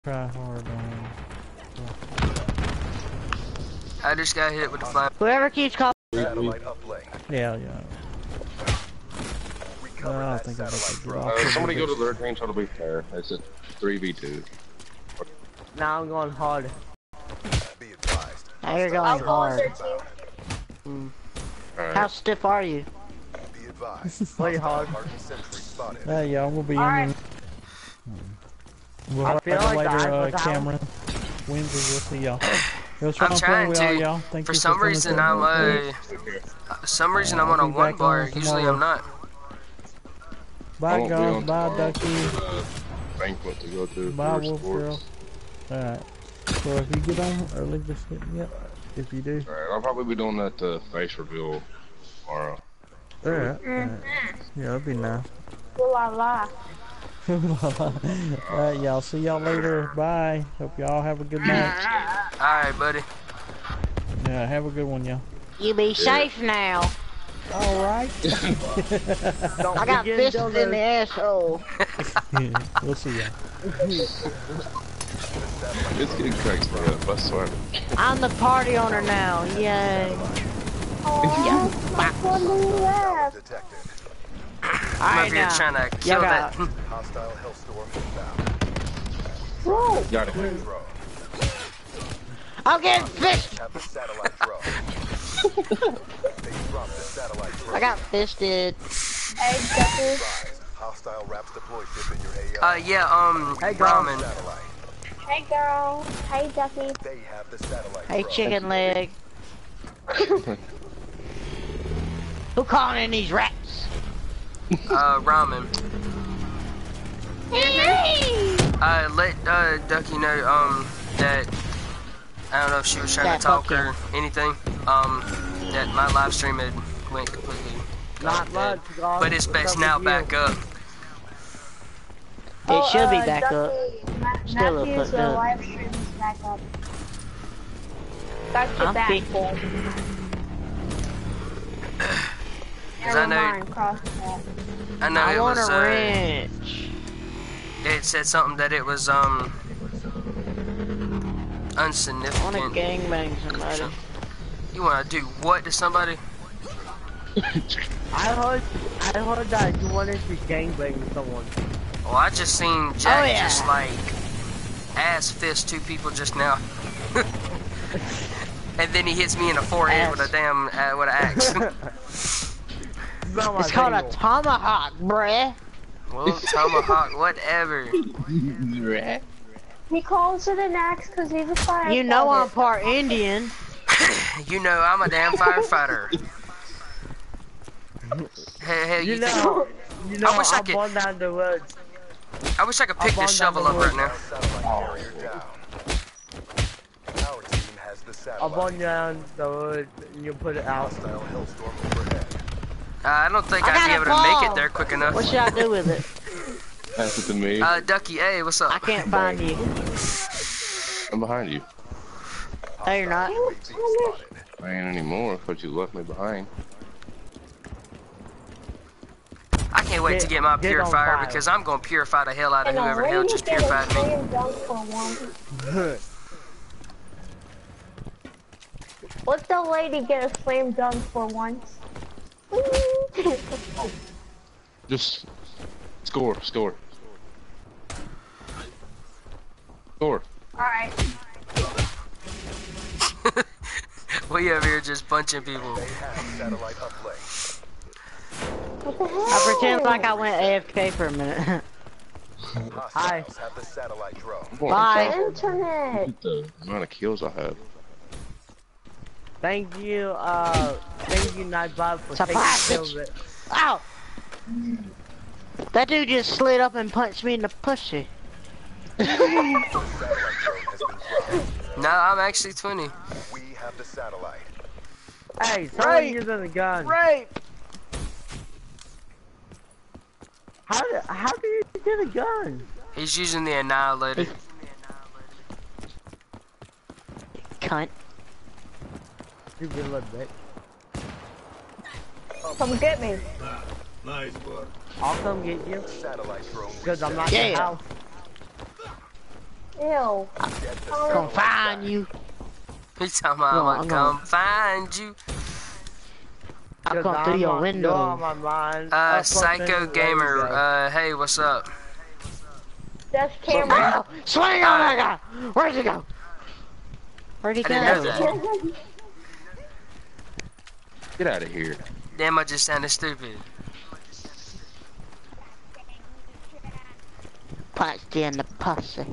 Try hard on. I just got hit with the flame. Whoever keeps calling. Satellite uplink. Yeah. Recover I that don't think I'm satellite gonna drone. get off. Somebody go to the range, that'll be fair. It's a 3v2. Now I'm going hard. Be advised. Now you're going hard. Alright. How stiff are you? Be advised. Way hard. Marking sentry spotted. Yeah, we'll be Alright. in. We'll I have feel like later, I was out. Cameron. Wins, we'll see y'all. I'm trying to. For some reason, I'm on a one bar. Usually, I'm not. Bye, guys. Bye, Ducky. Banquet to go to. Bye, for Wolf Girl. sports. Alright. So if you get on early, just hit me up. If you do. Alright, I'll probably be doing that face reveal tomorrow. Alright. Yeah, that'd be nice. Ooh la la. Alright, y'all. See y'all later. Bye. Hope y'all have a good night. Alright, buddy. Yeah, have a good one, y'all. You be safe now. Alright. I got fisted in the asshole. We'll see y'all. It's getting cracked for up, I swear. I'm the party owner now. Yay. Detected. I'm Alright over here now. trying to kill that. Hostile Hellstorm inbound. Whoa. Got it. Drone. I'm getting fisted. Have the satellite drone. They dropped the satellite drone. I got fisted. Hey, Ducky. Advised. Hostile Raps deploy ship in your AO. Ramen. Satellite. Hey, girl. Hey, Ducky. They have the satellite Hey, drone. chicken leg. Who calling in these rats? Ramen. Hey. Let Ducky know that I don't know if she was trying Yeah, to talk fuck or anything. That my live stream had went completely Not dead. much, God. But it's now back up. It should be back up. Still up, Matthew's but good. live stream is back up. Got your I'm back. big. Cause Never mind, cross that. I know I it want was a wrench. it said something that it was I want to insignificant. gangbang somebody. You wanna do what to somebody? I heard that you wanted to gangbang someone. Well, I just seen Jack yeah. just like ass fist two people just now. And then he hits me in the forehead with a damn with an axe. It's called a tomahawk, bruh. Well, tomahawk, whatever. He calls it an axe because he's a firefighter. You know I'm part Indian. You know I'm a damn firefighter. Hell, you think? I wish I I'm could- on down the woods. I wish I could pick this shovel up right now. Satellite carrier down. Our team has the I'm satellite. on down the woods and you put it out. Hostile Hellstorm overhead. I don't think I I'd be got a able to make ball. it there quick enough. What should I do with it? Pass it to me. Ducky, hey, what's up? I can't find you. I'm behind you. No, you're not. UAV spotted. I ain't anymore, because you left me behind. I can't wait to get my Get on purifier fire. because I'm gonna purify the hell out of And a whoever the hell lady just get a purified me. slam dunk for one. Let the lady get a slam dunk for once. Just score. Alright. We over here just punching people. They have satellite uplink. What the hell? I pretend like I went AFK for a minute. Hostiles have the satellite drone. Bye. Internet. Look at the amount of kills I have. Thank you, Nightbot, for taking Surprise, care bitch. of it. Ow! That dude just slid up and punched me in the pussy. Satellite drone has been dropped. No, I'm actually 20. We have the satellite. Hey, someone Right. using a gun. Right. How do you get a gun? He's using the annihilator. Cunt. Stupid little bitch. Come get me. Nice, boy. I'll come get you. Satellite drone Because I'm not in Yeah. the house. Ew. Gonna find you. He's talking about No, I'm I'm gonna not. come find you. I'll come through your You're window. on my mind. Up in Psycho the Gamer, radio. hey, what's up? That's Cameron. Ow! Swing on that guy! Where'd he go? Where'd he I didn't know go? that. Get out of here. Damn, I just sounded stupid. Punched you in the pussy.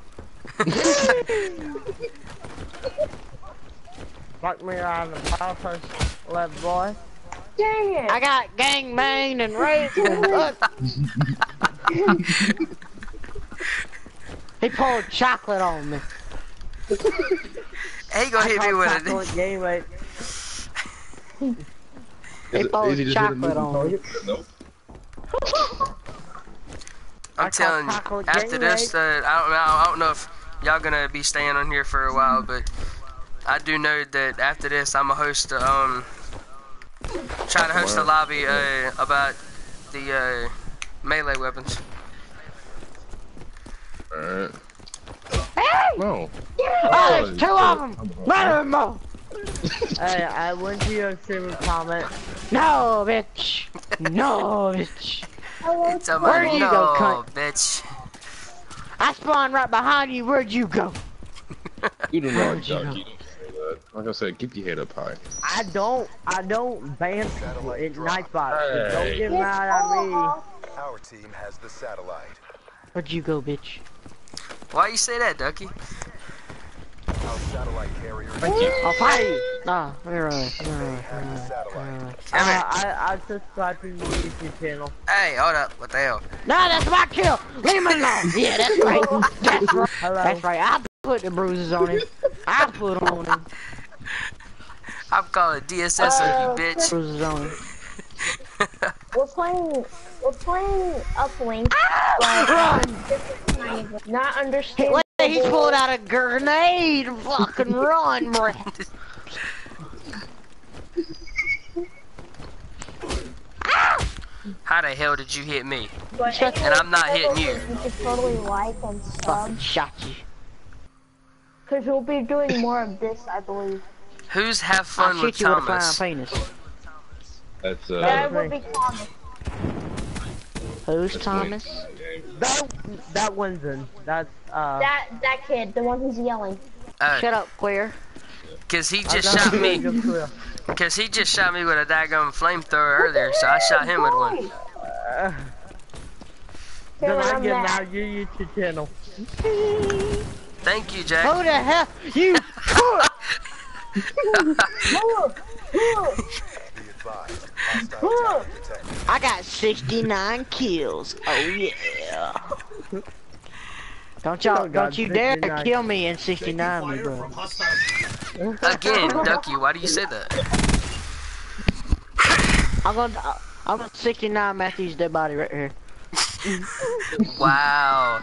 Fuck me around the purpose, little boy. Dang it. I got gangbanged and raped and He pulled chocolate on me. Hey, gonna hit me with Chocolate it. game, mate. He pulled chocolate on me. Nope. I'm telling you, chocolate after game, this, I don't know if y'all gonna be staying on here for a while, but I do know that after this, I'm gonna host try to host a lobby about the melee weapons. Alright. Hey! No. Oh, there's two of them! Let him go! Hey, I went to your stream comment. No, bitch! No, bitch! It's a Where'd you no, go, cunt? bitch. I spawned right behind you. Where'd you go? You do Where'd not, you Duck. go? You don't say that. Like I said, keep your head up high. I don't ban people in Nightbot. So don't Hey. get mad at me. Our team has the satellite. Where'd you go, bitch? Why you say that, Ducky? Our satellite carrier. I'll fight you! Nah, let me run. They have the satellite. Come here. I subscribe to your YouTube channel. Hey, hold up. What the hell? No, that's my kill! Leave me alone! Yeah, that's right. That's right. Hello. That's right. I put the bruises on him. I put them on him. I'm calling DSS on you, bitch. Bruises on him. We're playing Uplink, Run! but not understanding. Wait, he's pulled out a grenade! Fucking run, bro! How the hell did you hit me? But And I'm not hitting you. You should totally like and Fucking sub, shot you. because we'll be doing more of this, I believe. Who's have I'll fun with shoot you with a flying Thomas? penis. That's That would be Thomas. Who's that's Thomas? That one's in. That's That kid, the one who's yelling. Shut up, queer. Cause he I just got shot a me. good clue. Cause he just shot me with a daggum flamethrower earlier, so I shot him with one. Then Cameron, I I'm get mad. now your YouTube channel. Thank you, Jack. Who the hell? You. Be advised. Hostile tower detected. I got 69 kills. Oh yeah. Don't y'all, Oh, God, don't you dare 69. kill me in 69, me bro. Again, Ducky, why do you say that? I'm gonna 69 Matthew's dead body right here. Wow.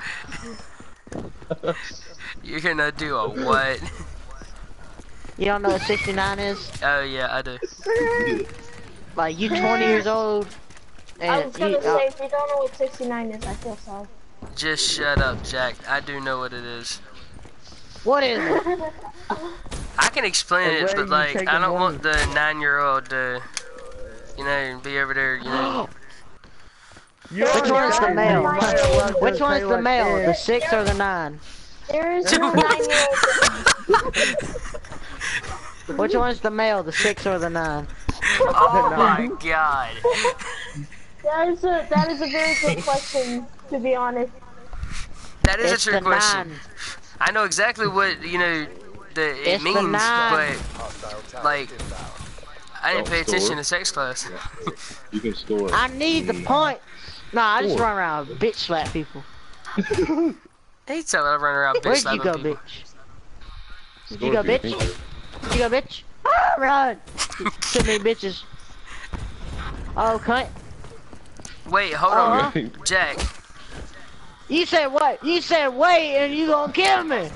You're gonna do a what? You don't know what 69 is? Oh yeah, I do. Like you 20 years old. I And was gonna you, say, if you don't know what 69 is, I feel sorry. Just shut up, Jack. I do know what it is. what is it? I can explain And it, where but you like, taking I don't one? want the 9-year-old to, you know, be over there, you know. You're Which one's the male? You might as well Which just one's say the what male? it The is. 6 or the 9? There is no 9-year-old. Which one's the male? The 6 or the 9? Oh my god. That is a very good question, to be honest. That is It's a trick the question. 9. I know exactly what, you know, it It's the means, 9. but Hostile tower like, inbound. I didn't pay Don't attention store to sex class. You can store. I need the point. Nah, I just Four. run around and bitch slap people. Hey, tell me I run around bitch Where'd you slapping go, people. bitch? Where'd you go, bitch? Where'd you go, bitch? Ah, run! Too many bitches. Oh, cunt. Wait, hold Uh-huh. on, Jack. You said what? You said wait and you gonna kill me.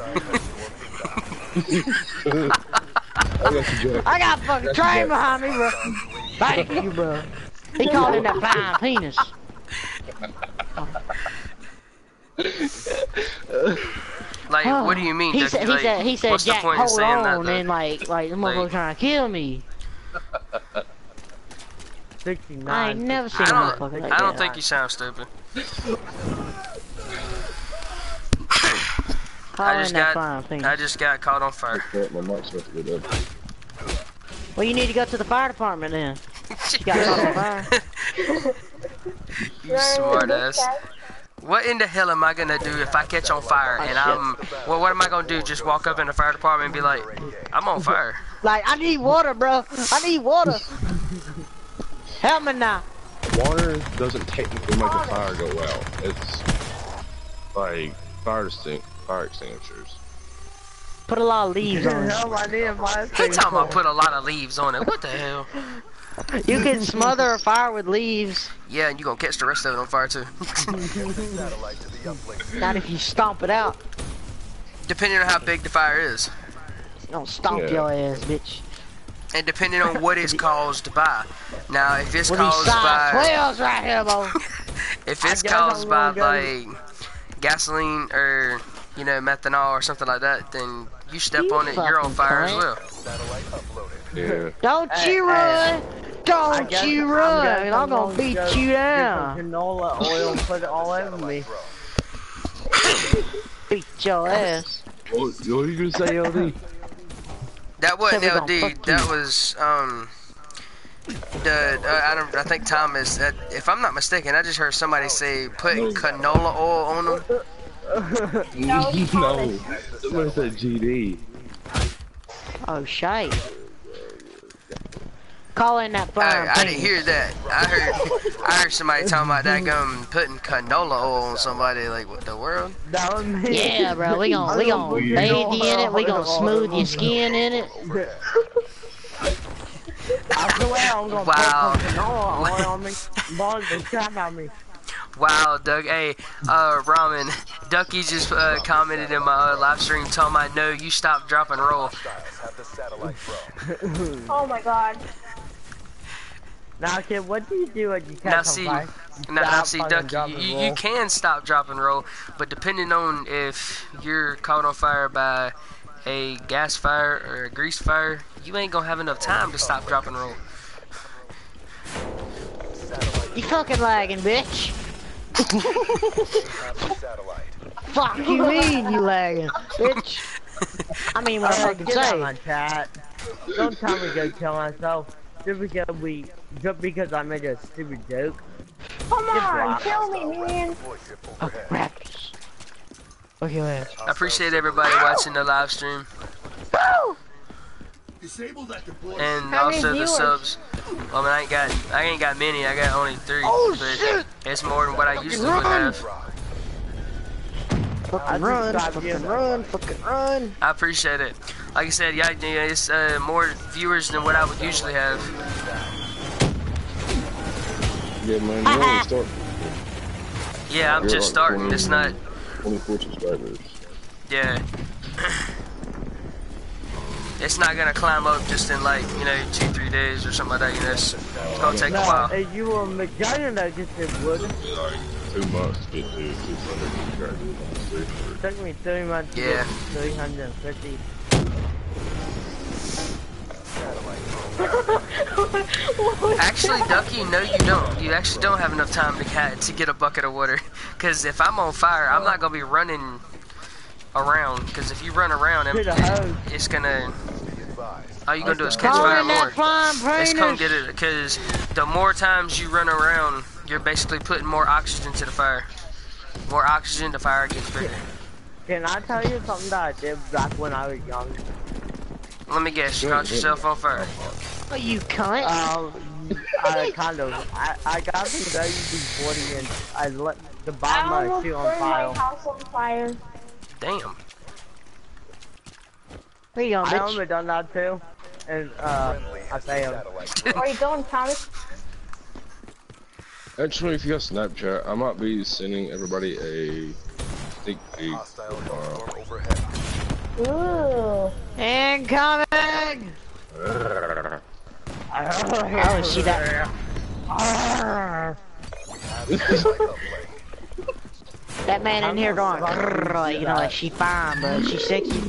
I got fucking train behind me, bro. Thank you, bro. He called him that flying penis. Like, what do you mean? He Ducky? said, Like, he said, what's the Jack, point in hold saying that? on, Though? and like, the motherfucker trying to kill me. 69. I ain't never seen a motherfucker like I don't that. think you sound stupid. Call in that fine thing. I just got caught on fire. My mic's about to go down. Well, you need to go to the fire department then. You got caught on fire. You smart ass. What in the hell am I gonna do if I catch on fire and I'm? Well, what am I gonna do? Just walk up in the fire department and be like, "I'm on fire." Like, I need water, bro. I need water. Help me now. Water doesn't technically make a fire go out. It's like fire extinguishers. Put a lot of leaves on it. Hell, I need a fire He talking about extinguisher. put a lot of leaves on it. What the hell? You can smother a fire with leaves. Yeah, and you gonna catch the rest of it on fire too. Satellite to the uplink. Not if you stomp it out. Depending on how big the fire is, Don't stomp Yeah. your ass, bitch. and depending on what it's caused by. Now, if it's With these caused size by, 12s right here, boy. if it's guess caused I'm by gonna like gasoline or methanol or something like that, then you step You on it, you're on fucking fire as cunt. well. Satellite uploaded. Yeah. Don't Hey, you run! I Don't guess you run! I'm go gonna beat get you some down. Canola oil and put it all over me. Beat your ass. What you gonna say, LD? That wasn't Said we LD. gonna fuck That you. was I think Thomas. If I'm not mistaken, I just heard somebody say putting canola oil on them. No. Somebody said GD. Oh, shite. Call in that fire. I didn't hear that. I heard somebody talking about that putting canola oil on somebody. Like, what the world? That was me. Yeah, bro. We gonna bathe you in it. We gonna smooth your skin in it. I swear I'm gonna Wow. put some canola oil on me. Balls the crap out of me. Wow, Doug. Hey, Ramen. Ducky just commented in my live stream telling me, no, you stop, drop, and roll. Have the satellite drone. Oh my god. Now, kid, what do you do when you catch Now on see, fire? now see, fucking drop Ducky, and you roll. can stop, drop, and roll, but depending on if you're caught on fire by a gas fire or a grease fire, you ain't gonna have enough time to stop, drop, and roll. You fucking lagging, bitch. Have the satellite. Fuck you mean you lagging, bitch. I mean what I fucking Get out of my say. chat. Don't tell me to go kill myself. Just because I made a stupid joke. Come on, blocked. kill me, man. Voice ship Oh, overhead. crap. Fuck your ass. I appreciate everybody watching the live stream Disabled that deploy. and How many also the viewers? subs. I mean, I ain't got many. I got only 3, Oh, but shit. it's more than what I used to would have. Fucking run, fucking run, fucking run. I appreciate it. Like I said, yeah, it's more viewers than what I would usually have. Yeah, man. You only start Yeah, I'm You're just like starting. 20. It's not. 24 subscribers. Yeah. It's not gonna climb up just in like 2-3 days or something like that. It's gonna take a No, while. if you were a vagina, I guess it would. Like 2 months to get to 200 subscribers. It took me 3 months to Yeah. get 350. Actually, Ducky, no, you don't. You actually don't have enough time to get a bucket of water. Cause if I'm on fire, I'm not gonna be running around. Cause if you run around, To the hose. it's gonna. Be advised. All you gonna do is catch Call fire in more. that flying It's come penis. get it, cause the more times you run around, you're basically putting more oxygen to the fire. More oxygen, the fire gets bigger. Can I tell you something that I did back when I was young? Let me guess, you caught yourself on fire. Oh, you cunt. I kind of. I got the WD-40 and I let the I bottom of the almost shoe on burned my fire. house on fire. Damn. Where you going, I bitch? almost done that too, and I failed. Satellite Where are you going, Thomas? Actually, if you got Snapchat, I might be sending everybody a sneak peek hostile tomorrow. drone overhead. Ooh. Incoming! Oh, see that? Have the satellite uplink. That man in here going, grrr, like, you know, like she fine, but she sexy.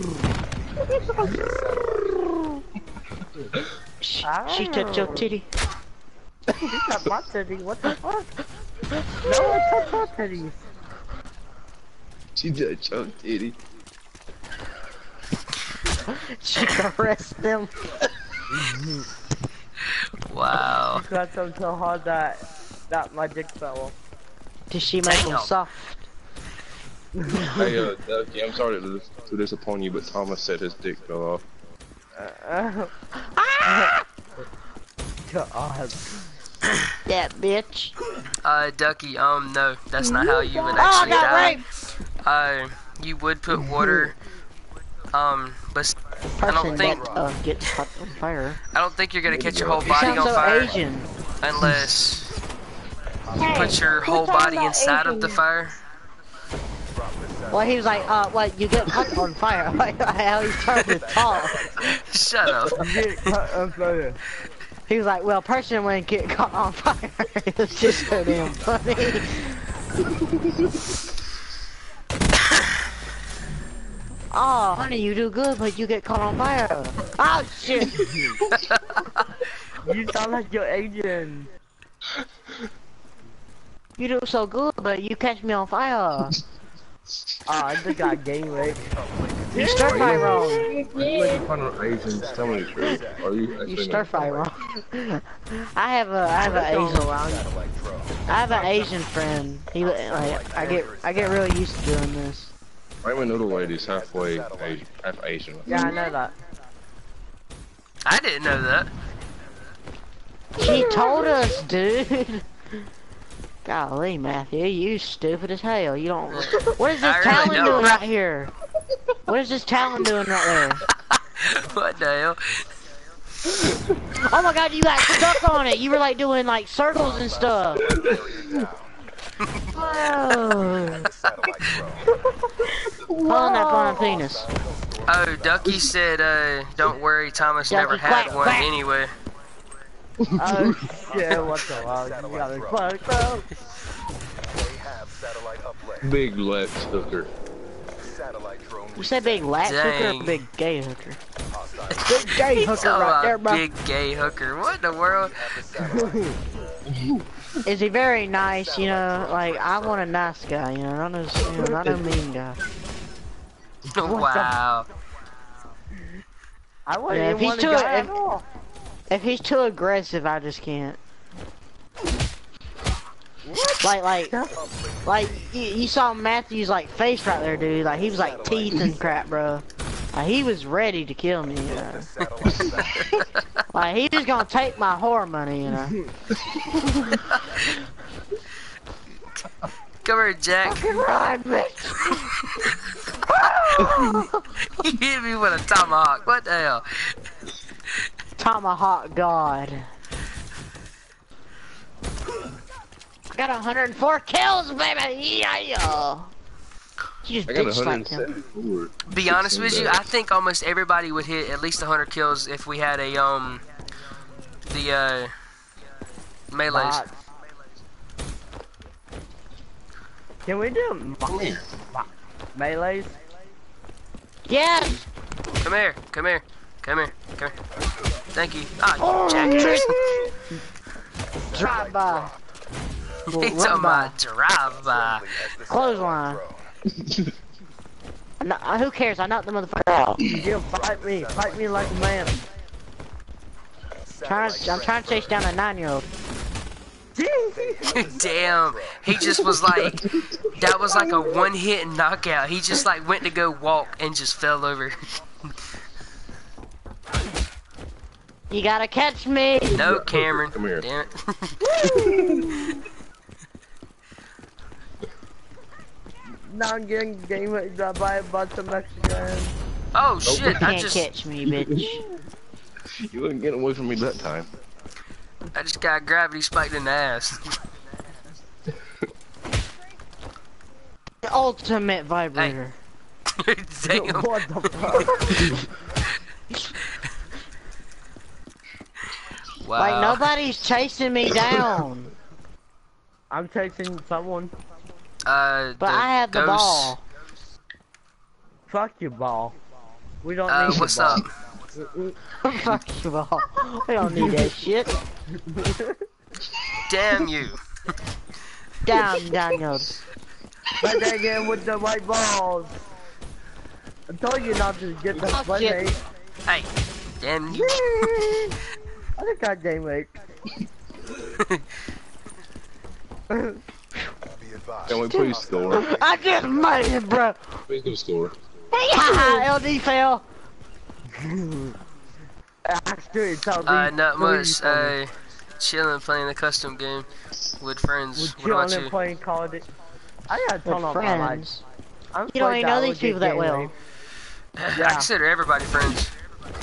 She took your titty. You got my titty, what the fuck? No, I took my titties. She did choke titty. She caressed them. Wow. You got them so hard that my dick fell off. Did she make them Damn. soft? Hey, Ducky, I'm sorry to disappoint you, but Thomas said his dick fell off. God. Yeah, bitch. Ducky, no, that's not how you would Oh, I actually got die. raped! You would put water, but I don't Person think that gets caught on fire. I don't think you're gonna catch your whole You body sound on so fire Asian. unless you Hey, put your quit whole talking body about inside of the Asian. fire. Well, he was like, what, you get caught on fire. Like, how he turned to talk. Shut up. Get cut on fire. He was like, well, person wouldn't get caught on fire. It's just so damn funny. Oh, honey, you do good, but you get caught on fire. Oh, shit. You sound like you're Asian. You do so good, but you catch me on fire. Oh, I just got gang raped. You stir fry wrong. You Are you did. making fun of Asians? Tell me the truth. Are you You actually stir making fry fun of wrong. I have an Asian, Satellite drone. I have an Asian friend. He like, I get really used to doing this. Ramen noodle lady's half Asian. Yeah, I know that. I didn't know that. She told us, dude. Golly, Matthew, you stupid as hell. You don't. What is this I really Talon don't. doing right here? What is this Talon doing right there? What the hell? Oh my God, you got stuck on it. You were like doing like circles and stuff. Whoa. Satellite drone. Pulling up on a penis. Oh, Ducky said, don't worry, Thomas Ducky, never had quack, one quack. anyway. Oh shit, what the fuck? You got me fucked up. They have satellite uplink. Big Lex hooker. Satellite drone. You say big lat hooker Dang. or big gay hooker? Hostile. Big gay He's hooker talking right there, about bro. big gay hooker. What in the world? Have the satellite. Is he very nice? You know, like I want a nice guy. You know, not a mean guy. Wow. I wouldn't Yeah, if even he's want a too- guy if- at all. If he's too aggressive, I just can't. Like you saw Matthew's like face right there, dude. Like he was like teeth and crap, bro. Like, he was ready to kill me, you know. Satellite satellite. Like he was gonna take my whore money, you know. Come here, Jack. Run, bitch. You hit me with a tomahawk. What the hell? Tomahawk God. I got 104 kills, baby. Yeah. You just I got bitch slapped him. 174. Be honest with you, I think almost everybody would hit at least 100 kills if we had a melees. Bots. Can we do melees? Yes. Come here, come here, come here, come here. Thank you. Ah, you jackass. Drive by. He talking about drive by. Clothesline. No, who cares? I knocked the motherfucker out. You fight me like a man. I'm trying to chase down a 9-year-old. Damn, he just was like, that was like a one-hit knockout. He just like went to go walk and just fell over. You gotta catch me. No, Cameron. Come here. Damn it. Now I'm getting game by a bunch of Mexicans. Oh You shit! I can't just catch me, bitch. You wouldn't get away from me that time. got gravity spiked in the ass. The ultimate vibrator. Damn. What the fuck? Wow. Like nobody's chasing me down. I'm chasing someone. But I have the ball. Fuck your ball. We don't need what's your ball. up? Fuck you all. We don't need that shit. Damn you. Damn, Daniel. But they again with the white balls. I told you not to get the Oh, play shit. mate. Hey, damn you. I think I game mate. Be advised. Can we please score? I just made it, bro. Please go score. LD fell. Actually, it's all Not much. Chilling, playing a custom game with friends. We're What about chilling you? and playing Call of Duty. I gotta turn With on my lights. friends. I'm You don't afraid even know I these will get people that game well. raped. I consider everybody friends.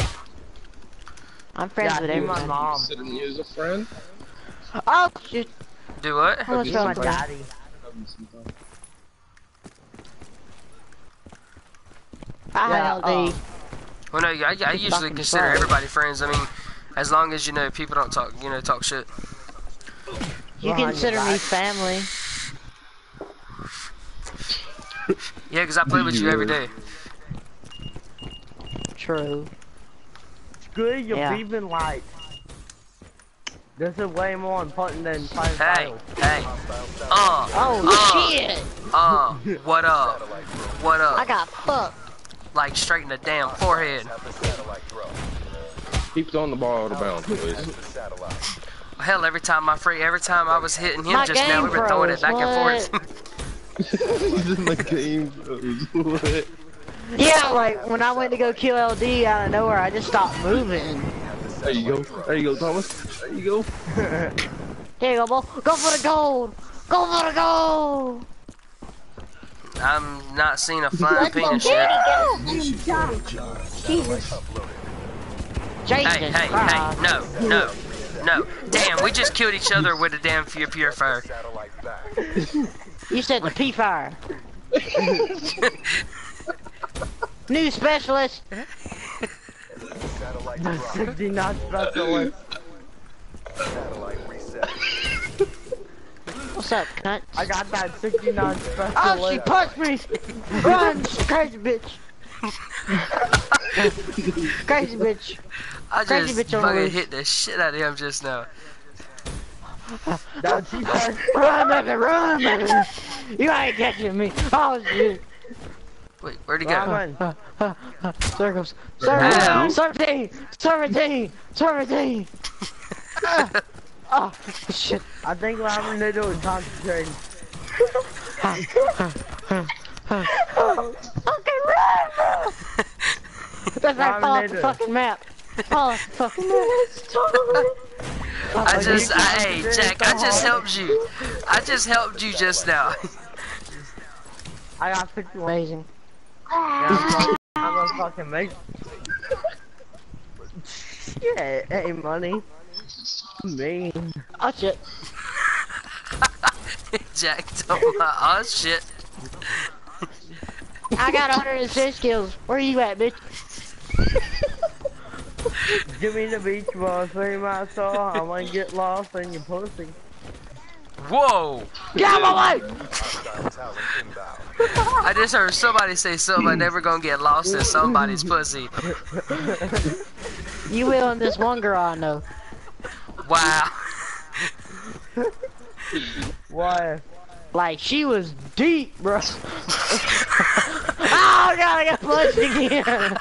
I'm friends Yeah, with do my everyone. mom. Consider me as a friend. Oh shit. Do what? How much Do my fun? daddy. Hi, LD. Well, no, I usually fucking consider friends. everybody friends. I mean, as long as people don't talk, talk shit. You Behind consider your me back. family. Yeah, 'cause I play with you every day. True. Good, you're Yeah. beeping lights. This is way more important than playing Hey, files. hey. Oh shit! What up? What I up? got fucked. Like straight in the damn forehead. Have the satellite drone. Keep throwing the ball out of bounds, please. The satellite. Hell, every time I was hitting him My just now, game we've been throwing it froze, back and forth. He's in the game. What? Yeah, like when I went to go kill LD out of nowhere, I just stopped moving. There you go. There you go, Thomas. There you go. There you go, boy. Go for the gold. Go for the gold. I'm not seeing a flying penis yet. Jason. Hey, no. Damn, we just killed each other with a damn purifier. Satellite back. You said the P-Fire. New specialist. Satellite The drop. 69 specialist. Satellite reset. What's up, cunt? I got that 69 specialist. Oh, she punched me. Run, crazy bitch. Crazy bitch. I Crazy just bitch on the fucking loose. hit the shit out of him just now. That she said, Run, baby, run, baby. You ain't catching me. Oh, shit. Wait, where'd he go? Ramen. Circles. Ow. 17. 17. 17. Oh, shit. I think Ramen Noodle is concentrating. Fucking run, bro. That's like fall off the fucking map. Fall off the fucking map. Hey, Jack, I just helped you. I just helped you just now. I got 61. Amazing. Yeah, I'm gonna fucking make. Yeah, hey, money. Mean. Oh, shit. Jack told my oh shit. I got 106 kills. Where you at, bitch? Give me the beach ball, see my soul. I wanna get lost in your pussy. Whoa! Get out of my way! Hostile talent inbound. I just heard somebody say something like never gonna get lost in somebody's pussy. You will in this one girl I know. Wow. Why? Like, she was deep, bro. Oh, God, I got punched again.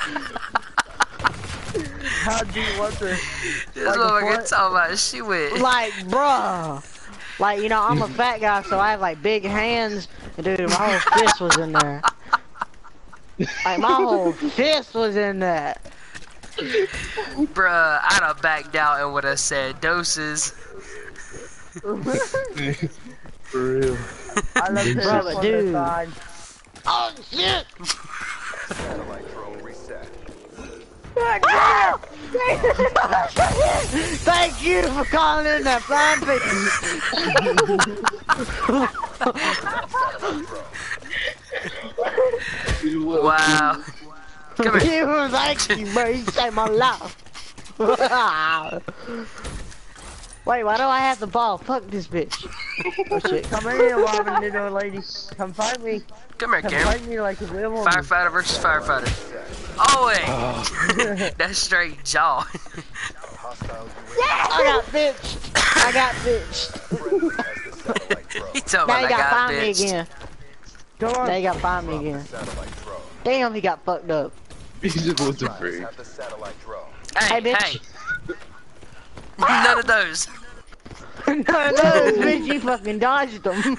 How deep was it? This Like a motherfucker foot? talking about she went. Like, bruh. Like, you know, I'm a fat guy, so I have, like, big hands. And, dude, my whole fist was in there. Like, my whole fist was in that. Bruh, I'd have backed out and would have said doses. For real. I love this Brother, on dude. the side. Oh, shit. Satellite drone reset. Ah! Thank you for calling in that flying picture. Wow. Come here. You, thank you, bro. You saved my life. Wait, why do I have the ball? Fuck this bitch. Oh shit. Come here, Robin, little lady. Come fight me. Come here, Come Cameron. fight me like a real woman. Firefighter versus firefighter. Oh wait, that's straight jaw. Hostile I got bitched. I got bitched. UAV as the satellite drone. He told Now me you I gotta got find me bitched. again. Come Now on. you gotta find me again. Satellite drone. Damn, he got fucked up. He just wasn't Rise free. have the satellite drone. Hey, Hey, bitch. hey. None of those. No, bitch, you fucking dodged him.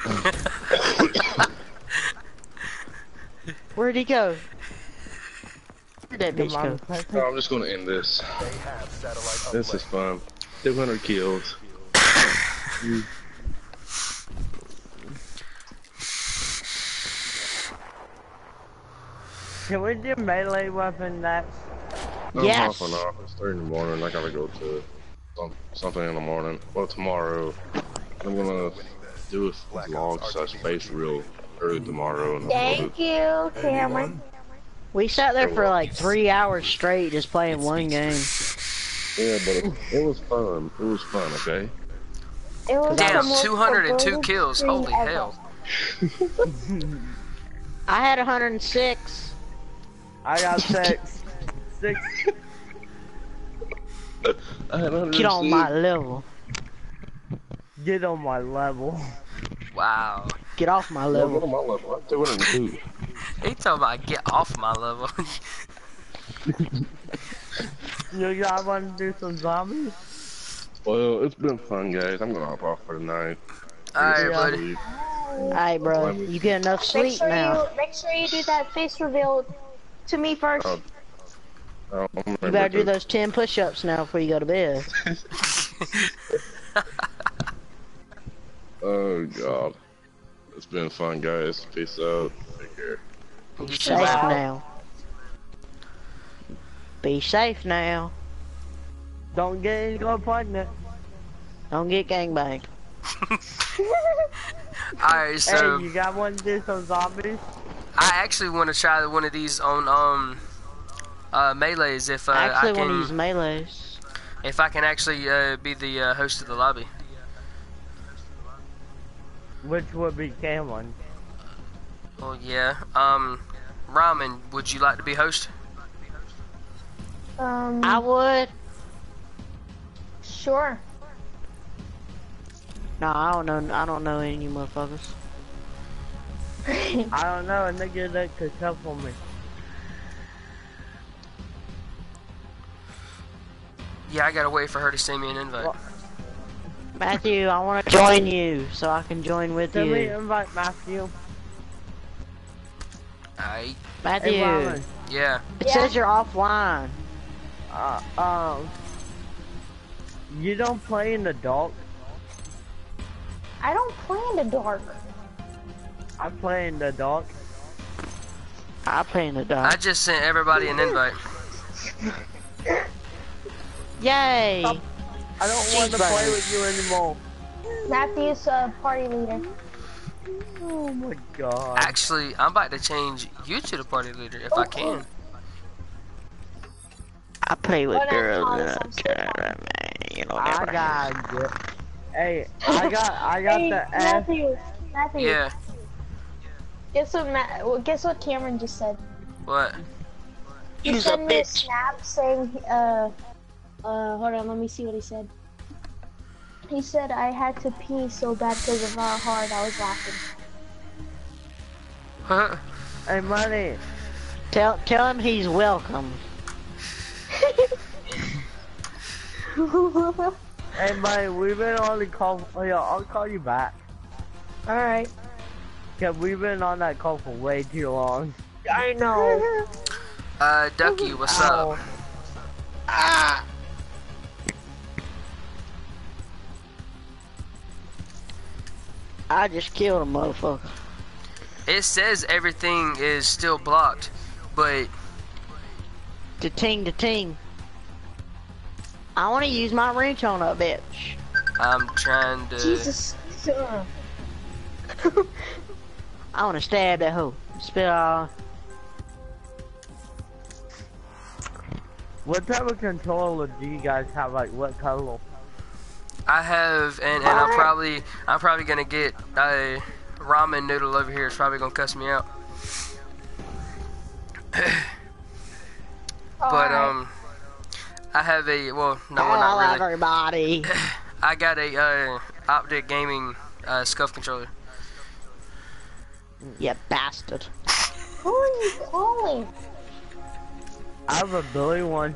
Where'd he go? Where'd that bitch go? No, I'm just gonna end this. They have satellite This is uplink. fun. 200 kills. Can we do melee weapon next? I'm Yes. off and off. It's 3 in the morning. I gotta go to something in the morning. Well, tomorrow. I'm gonna do a vlog slash face real early tomorrow. And Thank you, Cameron. We sat there for like 3 hours straight just playing one game. Yeah, but it was fun. It was fun, okay? It was Damn, the most 202 avoided kills. stream Holy ever. hell. I had 106. I got 6. 6. I had 106. Get on my level. Get on my level. Wow. Get off my Well, level. go to my level. I'm 202. He told me get off my level. You guys want to do some zombies? Well, it's been fun, guys. I'm gonna hop off for the night. Alright, Yeah. buddy. Alright, bro. You get enough sleep now. Make sure you do that face reveal to me first. I'm You better do those 10 push-ups now before you go to bed. Oh, God. It's been fun, guys. Peace out. Take care. Be safe now. Be safe now. Don't get anyone pregnant. Don't get gangbanged. Alright, so Hey, you guys want to do some zombies? I actually want to try one of these on melees if I I actually want to use can melees. if I can actually be the host of the lobby. Which would be Cameron. Well, yeah. Ramen, would you like to be host? I would. Sure. No, I don't know. I don't know any of you motherfuckers. I don't know, a nigga that could help on me. Yeah, I gotta wait for her to send me an invite. Well, Matthew, I want to join you so I can join with Send me you. invite Matthew. Alright. Matthew, Hey, Robin. Yeah. it says you're offline. You don't play in the dark? I don't play in the dark. I play in the dark. I play in the I dark. just sent everybody an invite. Yay! I don't want to play with you anymore. Matthew's party leader. Oh my god. Actually, I'm about to change you to the party leader if I can. I play with Oh, no, girls Thomas, and I'm I so can't, sorry. man. You know, I never. got it. Hey, I got Hey, the F. Matthew. Matthew. Yeah. Guess what Cameron just said. What? He You's a sent me a bitch. snap saying, hold on, let me see what he said. He said I had to pee so bad because of how hard I was laughing. Hey, money. Tell him he's welcome. Hey, money. We've been on the call. Oh, yeah, I'll call you back. Alright. Cause we've been on that call for way too long. I know. Ducky, what's Ow. up? I just killed a motherfucker. It says everything is still blocked, but To ting. I want to use my wrench on a bitch. I'm trying to. Jesus. I want to stab that hoe. Spit all. What type of controller do you guys have? Like, what color? I have, and I'm probably gonna get a ramen noodle over here. It's probably gonna cuss me out. But I have a no, not really. Everybody. I got a Optic Gaming scuff controller. You bastard. Who are you calling? I have a Billy one.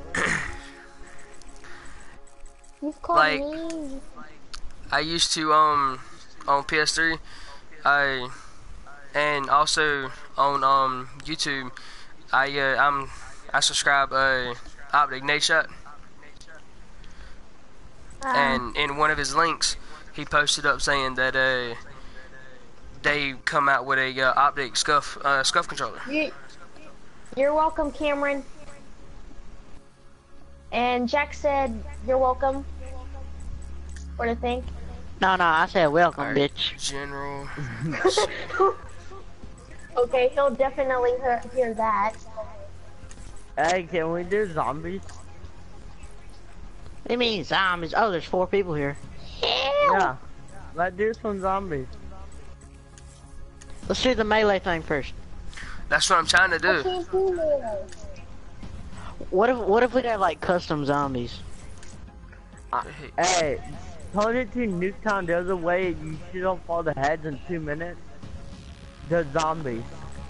You've called Like, me. I used to on PS3, and also on YouTube, I subscribe Optic Nadeshot, and in one of his links, he posted up saying that they come out with a Optic scuff controller. You're welcome, Cameron. And Jack said, you're welcome. What do you think? No, I said welcome, Alright, bitch. General. Okay, he'll definitely hear that. Hey, can we do zombies? It means zombies. Oh, there's 4 people here. Yeah. Let's do some zombies. Let's do the melee thing first. That's what I'm trying to I do. can't do this. What if we have like custom zombies? Hey, turn it to Nuketown. There's a way you shoot off all the heads in 2 minutes. The zombies.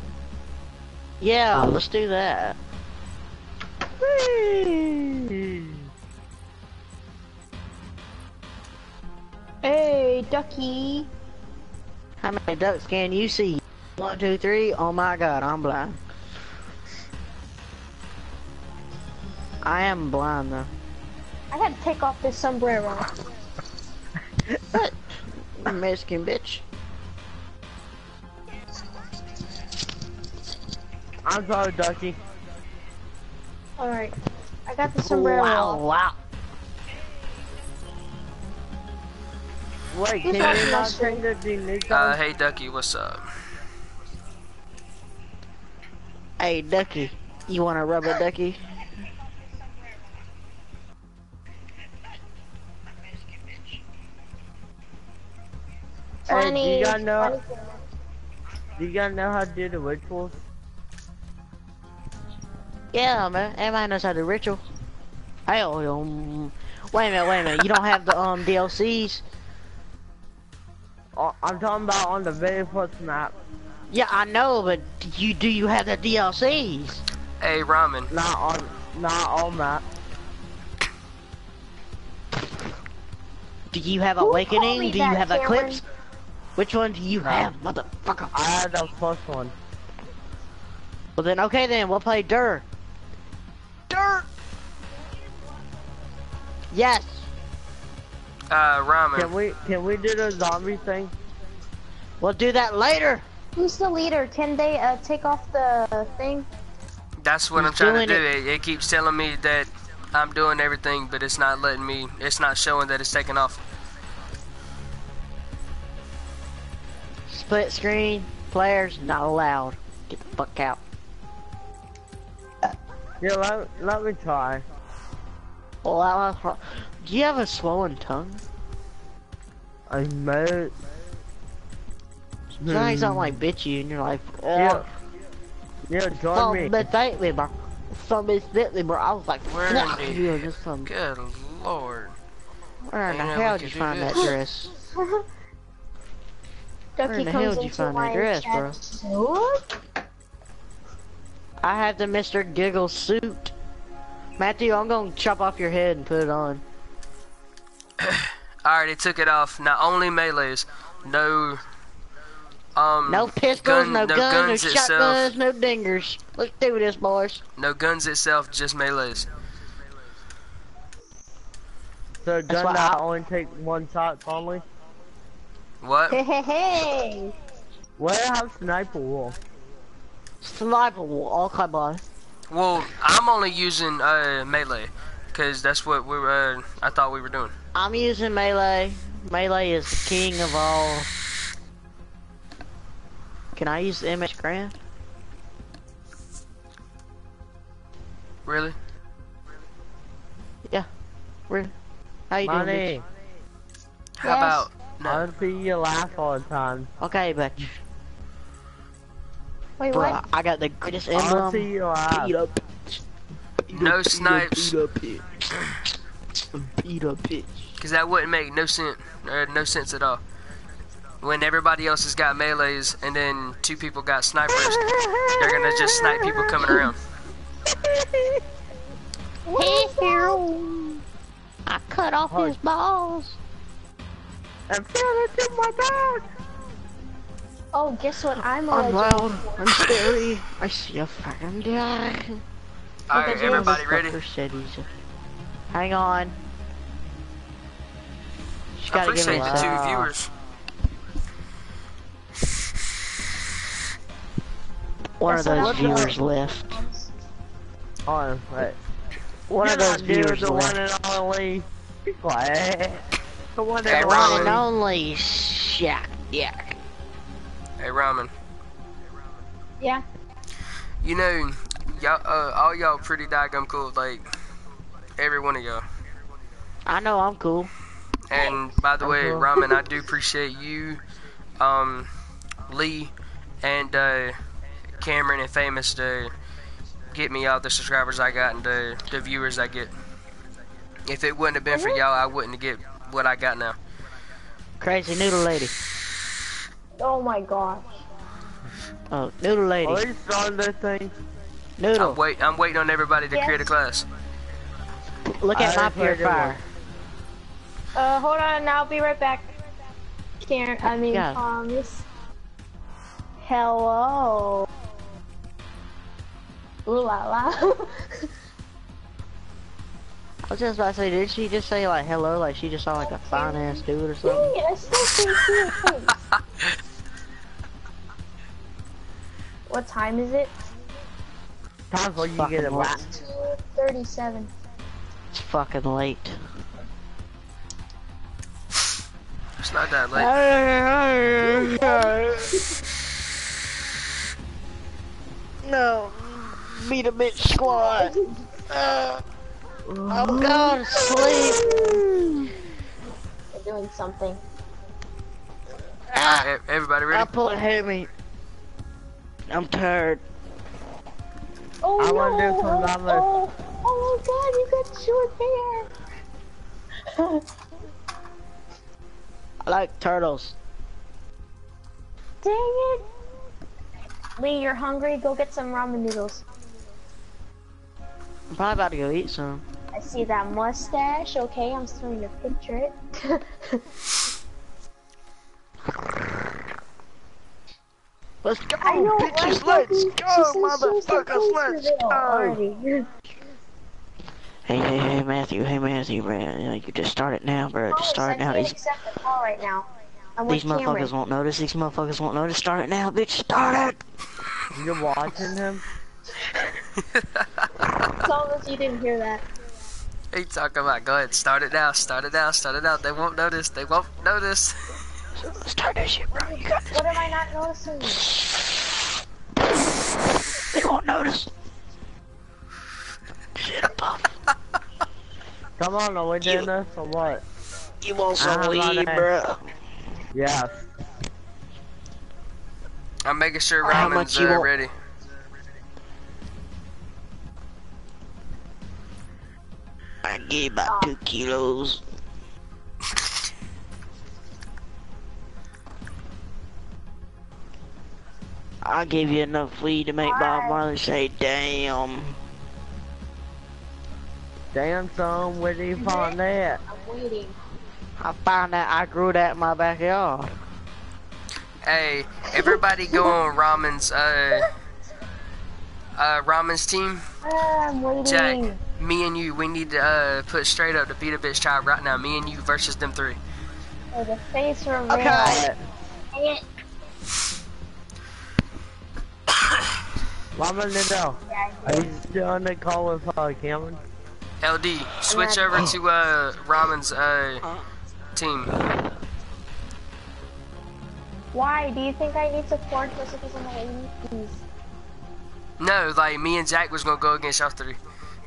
Yeah, let's do that. Hey, Ducky. How many ducks can you see? 1, 2, 3. Oh my god, I'm blind. I am blind though. I gotta take off this sombrero. What? Mexican bitch. I'm sorry, Ducky. Alright. I got the sombrero off. Wow. Wait, Who's can watching you my not stream? take the Nuketown? Hey Ducky, what's up? Hey, Ducky. You want a rubber ducky? Hey, do you guys 20. know? Do you guys know how to do the rituals? Yeah, man. Everybody knows how to ritual. Hey, wait a minute. You don't have the DLCs? I'm talking about on the very first map. Yeah, I know, but do you have the DLCs? Hey Ramen. Not all map. Do you have Who Awakening? called me Do you that, have Cameron? Eclipse? Which one do you have, motherfucker? I had the first one. Well then, okay then, we'll play Dirt. Dirt! Yes! Ramen. Can we do the zombie thing? We'll do that later! Who's the leader? Can they take off the thing? That's what He's I'm trying to do. doing It keeps telling me that I'm doing everything, but it's not letting me. It's not showing that it's taking off. Split screen, players not allowed. Get the fuck out. Yeah, let me try. Well, do you have a swollen tongue? I might. Sometimes something like bit you and you're like, Yeah, join me. Something bit me, bro. Something bit me, bro. I was like, Where fuck the- you, just some. Good lord. Where in the You know hell we did you could find do that this. dress? Ducky in the comes hell did you into find that my dress, chat. bro? What? I have the Mr. Giggle suit. Matthew, I'm gonna chop off your head and put it on. I already took it off. Not only melees, no. No pistols, no guns, no itself. shotguns, no dingers. Let's do this, boys. No guns itself, just melees. So That's gun what that I- only take one shot only. What? Hey, hey, hey. Where have sniper wolf? Sniper will okay, boy. Well, I'm only using melee, cause that's what we were. I thought we were doing. I'm using melee. Melee is the king of all. Can I use the MS Grand? Really? Yeah. How you doing, Money. How Yes. about I no? want to see you laugh all the time. Okay, but Wait, bro, what? I got the greatest I want to emblem. see you laugh. Beat up. No snipes. Beat up bitch. Beat up bitch. Cause that wouldn't make no sense, no sense at all. When everybody else has got melees and then 2 people got snipers, they're gonna just snipe people coming around. Hey, hero. I cut off his balls. I'm feeling it in my back. Oh, guess what? I'm a I'm legend. loud. I'm scary. I see a fucking guy. Alright, everybody ready? Hang on. Just I gotta give appreciate me the 2 some. viewers. One of That's those what I'm viewers doing. left. Oh, right. One of those viewers the one left. and only. Be quiet. The one Hey, and One Ramen. and only. only Shaq. Yeah. Hey, Ramen. Yeah. You know, y'all, all y'all pretty daggum cool, like every one of y'all. I know I'm cool. And by the way, Ramen, I do appreciate you, Lee, and Cameron and Famous to get me all the subscribers I got and the viewers I get. If it wouldn't have been for y'all, I wouldn't get what I got now. Crazy noodle lady. Oh my gosh. Oh, noodle lady. Are you starting this thing? Noodle. I'm waiting on everybody to Yes. create a class. Look at I my heard it purifier. Hold on, I'll be right back. Karen, I mean, Yeah. Thomas. Hello. Ooh la la. I was just about to say, did she just say like hello, like she just saw like a fine ass dude or something? Dang it, I still can't see your face. What time is it? Time for you to Fucking get a late. rap. 2:37. It's fucking late. It's not that late. No, beat a bitch squad. I'm going to sleep. They're doing something. Ah, Alright, everybody I ready? pulled heavy. I'm tired. Oh I no! wanna do some numbers. Oh my god, you got short hair! I like turtles. Dang it! Lee, you're hungry? Go get some ramen noodles. I'm probably about to go eat some. I see that mustache. Okay, I'm starting to picture it. Let's go, I know, bitches. right, Let's Bucky? go, She said she was the motherfuckers. Let's Placerville go. already. Hey, Matthew, bro. You just start it now, bro. Just start it now. I can't accept the call right now. I'm with These motherfuckers Cameron. won't notice. These motherfuckers won't notice. Start it now, bitch. Start it. You're watching him? Thomas, you didn't hear that. What are you talking about? Go ahead, start it now, start it now, start it out. They won't notice, they won't notice. Start that shit, bro. You got this. What am I not noticing? They won't notice. Shit above. Come on, are we doing this or what? You want some I'm not weed, a- bro? Yes. I'm making sure How ramen's much you want? ready. I give you about 2 kilos. I'll give you enough weed to make Bob Marley say, damn. Damn, son, where did you find that? I'm waiting. I found that I grew that in my backyard. Hey, everybody go on ramen's ramen's team. I'm waiting. Jack, me and you, we need to put straight up to beat a bitch child right now. Me and you versus them 3. Oh, the face reveal. Okay. Dang it. Mama Lindo, are you still on the call with Cameron? LD, switch over to ramen's team. Why? Do you think I need support just because I'm a lady? Please. No, like me and Jack was gonna go against y'all 3.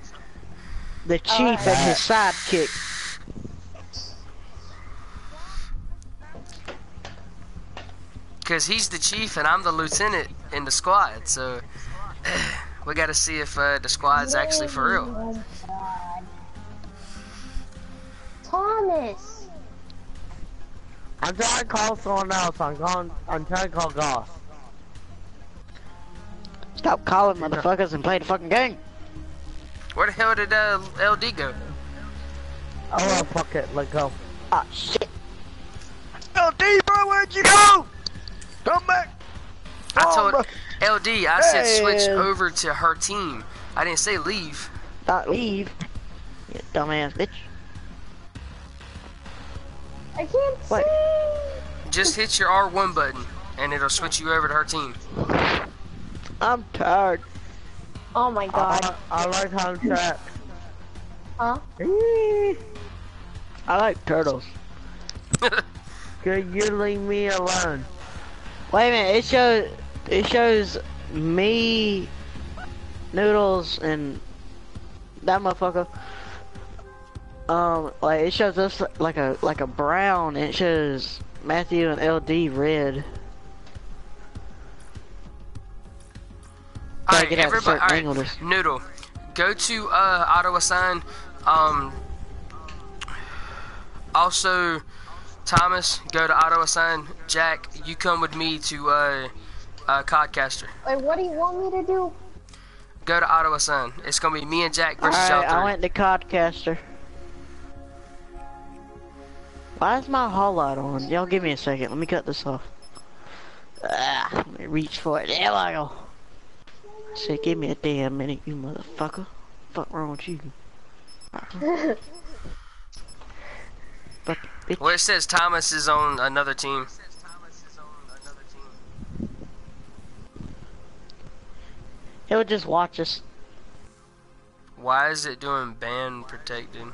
The chief and his sidekick. Cause he's the chief and I'm the lieutenant in the squad, so we gotta see if the squad's actually for real. Oh God. Thomas. I'm trying to call someone else. I'm trying to call Goss. Stop calling motherfuckers and play the fucking game. Where the hell did LD go? Oh well, fuck it. Let go. Ah, shit. LD, bro, where'd you go? Come back. I told bro. LD, I said switch Hey. over to her team. I didn't say leave. Not leave. You dumbass bitch. I can't What? see. Just hit your R1 button and it'll switch you over to her team. I'm tired. Oh my God. I like how trap. Huh? I like turtles. Could you leave me alone? Wait a minute, it shows me, Noodles, and that motherfucker. Like it shows us like a brown, and it shows Matthew and LD red. Gotta Alright, get out a everybody, certain angle alright, to- Noodle, go to auto assign. Also, Thomas, go to auto assign. Jack, you come with me to Codcaster. Wait, what do you want me to do? Go to auto assign. It's gonna be me and Jack versus Alright, y'all I three. went to Codcaster. Why is my hall light on? Y'all give me a second. Let me cut this off. Let me reach for it. There I go. Say, give me a damn minute, you motherfucker. Fuck wrong with you? Fuck, bitch. Well, it says Thomas is on another team. He'll just watch us. Why is it doing band protected?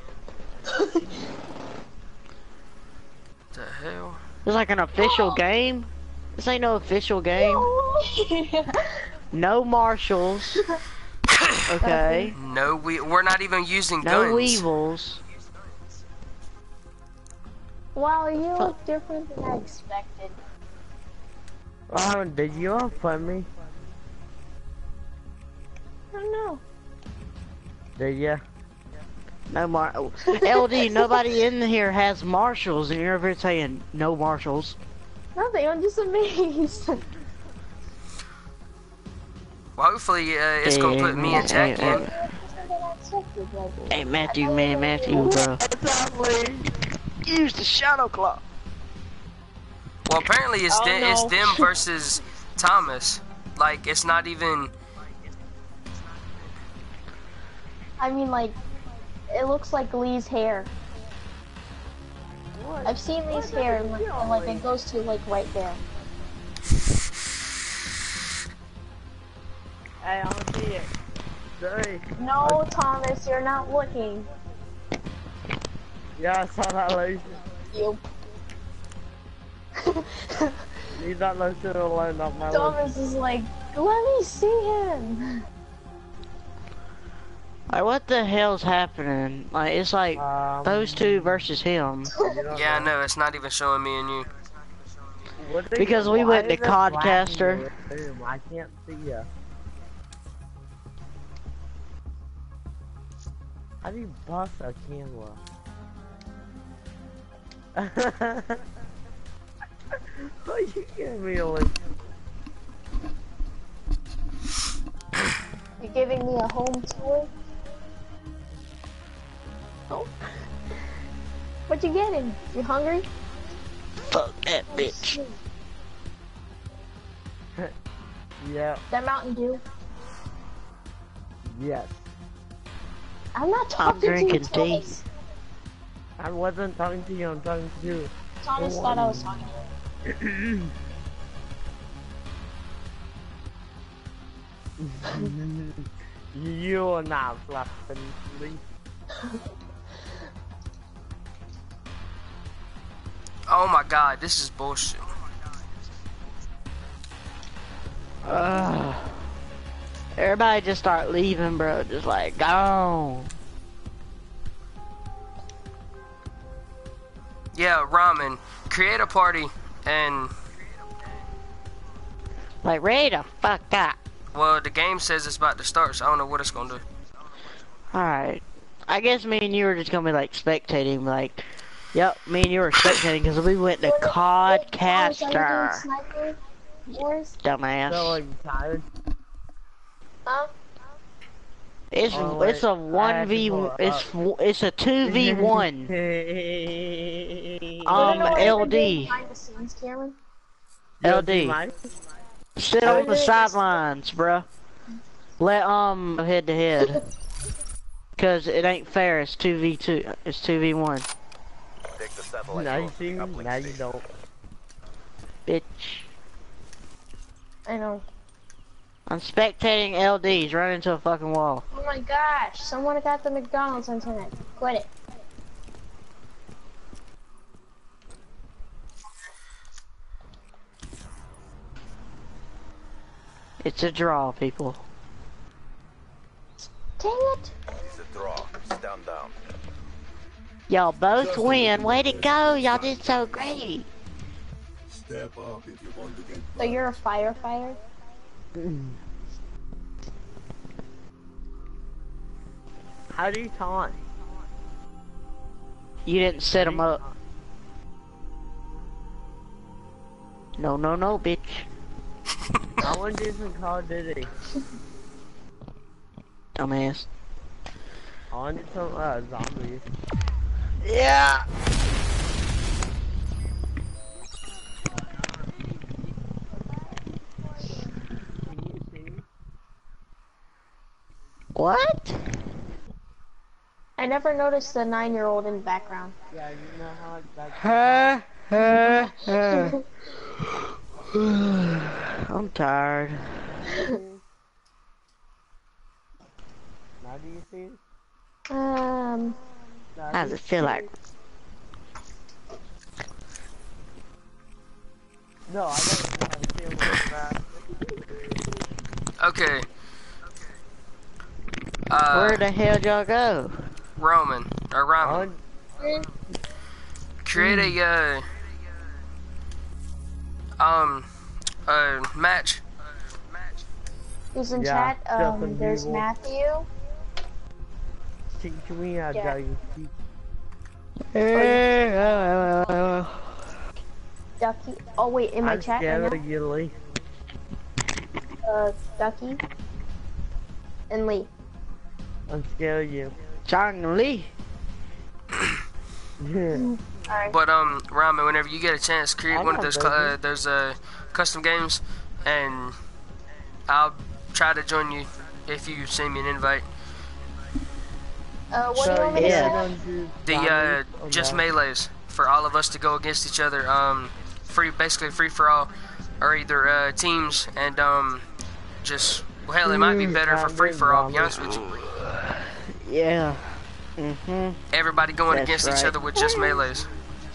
The hell? It's like an official game. This ain't no official game. No marshals. Okay. No, we're not even using No guns. weevils. Wow, you look different than I expected. Did you offend me? I don't know. Did ya? No LD, nobody in here has marshals, and you're over here saying no marshals. Nothing, I'm just amazed. Well, hopefully it's gonna put me and Jack in. Hey, Matthew, bro. Use the shadow claw. Well, apparently it's Oh, no. it's them versus Thomas. Like it's not even. I mean, like, it looks like Lee's hair. I've seen Lee's hair, and like it goes to like right there. Hey, I don't see it. Sorry. No, Thomas, you're not looking. Yeah, I saw that lotion. You. Leave that lotion alone, not my lotion. Thomas is like, let me see him. Like, what the hell's happening? Like, it's like those two versus him. Yeah, I know. It's not even showing me and you. Because we went to Codcaster. I can't see ya. How do you bust a camera? Oh, you gave me a link. You're giving me a home tour? Oh. What you getting? You hungry? Fuck that bitch. Yeah, That Mountain Dew? yes. I'm not talking to you, drinking tea. Thomas. I wasn't talking to you, I'm talking to you. Thomas thought I was talking to you. You are not laughing, please. Oh my God, this is bullshit. Everybody just start leaving, bro. Just like, gone. Yeah, Ramen, create a party and Like, ready to fuck up. Well, the game says it's about to start, so I don't know what it's gonna do. Alright. I guess me and you were just gonna be like spectating, like, yep, me and you were spectating because we went to Codcaster. Sniper Wars? Dumbass. So, are you tired? Huh? It's Oh, it's a wait, I have to 1v pull it it's a 2v1 LD. Behind the scenes, Cameron? LD. Sit on the sidelines, bruh. Let go head to head. Cause it ain't fair, it's 2v2, it's 2v1. Take the satellite. Now you phone see me, uplink now you station. don't. Bitch. I know. I'm spectating LDs, run into a fucking wall. Oh my gosh, someone got the McDonald's antenna. Quit it. It's a draw, people. Dang it. It's a draw. Stand down. Y'all both win, way to go, y'all did so great. Step up if you want to get So you're a firefighter? How do you taunt? You didn't set them up. No, no, no, bitch. I want to do some Call of Duty. Dumbass. I want to do some zombies. Yeah. Can you see? What? I never noticed the 9-year-old in the background. Yeah, you know how that's. I'm tired. Now do you see? Um, Now How does it feel like? No, I don't know how to feel like that. Okay. Where the hell y'all go? Roman or Ramen. Create a match. who's in Yeah, chat? Justin There's Bieber. Matthew. Teach me how Yeah. to speak. Ducky. Oh wait, in my I'm chat scared right of you, Lee. now. Ducky. And Lee. I'm scared of you. Chang Lee. Alright. But Ramen, whenever you get a chance, create I'm one of not those custom games, and I'll try to join you if you send me an invite. What do you want me to yeah. say? The just melees for all of us to go against each other. Basically free for all, or either teams and just well, hell, it might be better for free for all. To be honest with you, Yeah. everybody going That's against each right. other with just melees.